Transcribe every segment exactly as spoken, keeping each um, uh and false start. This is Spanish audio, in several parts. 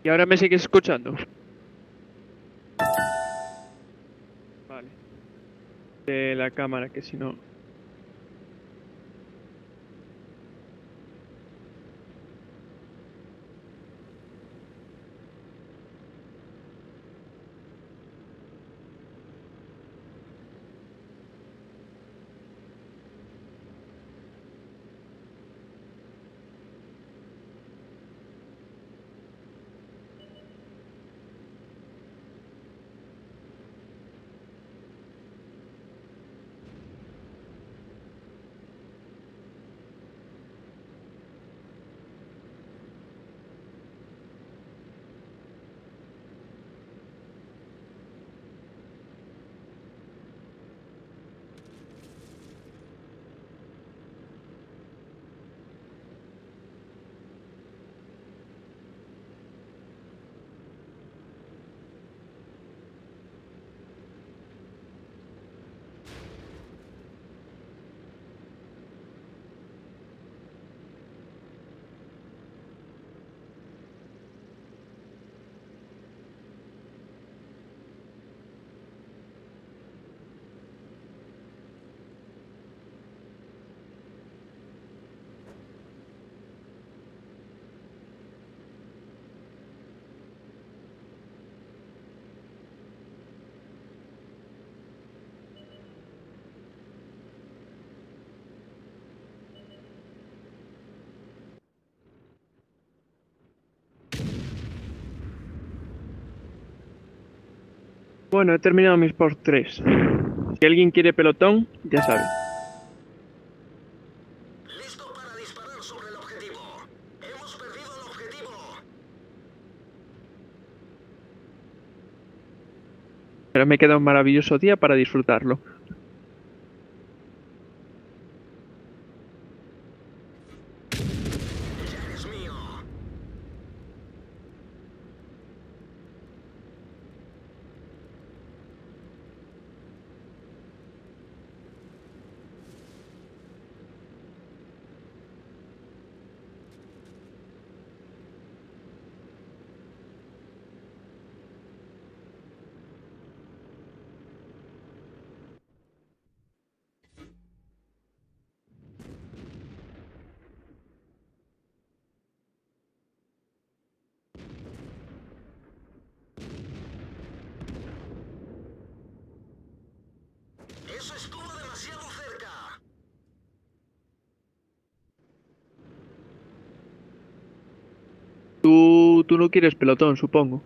¿Y ahora me sigues escuchando? Vale. De la cámara, que si no... Bueno, he terminado mis por tres. Si alguien quiere pelotón, ya sabe. Listo para disparar sobre el objetivo. Hemos perdido el objetivo. Pero me queda un maravilloso día para disfrutarlo. Ya es mío. Eso estuvo demasiado cerca. Tú, tú no quieres pelotón, supongo.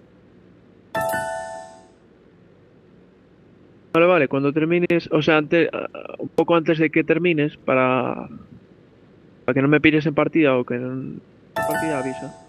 Vale, vale, cuando termines, o sea, antes, un poco antes de que termines, para, para que no me pires en partida o que en partida avisa.